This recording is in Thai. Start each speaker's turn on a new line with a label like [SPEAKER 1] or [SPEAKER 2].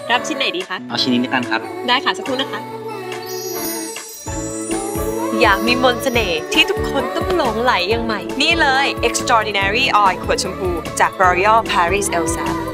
[SPEAKER 1] รับชิ้นไหนดีคะ
[SPEAKER 2] เอาชิ้นนี้ด้วยกันครับ
[SPEAKER 1] ได้ค่ะสักครู่นะคะอยากมีมนต์เสน่ห์ที่ทุกคนต้องหลงไหลอย่างใหม่นี่เลย Extraordinary Oil ขวดชมพูจาก L'Oréal Paris Elsa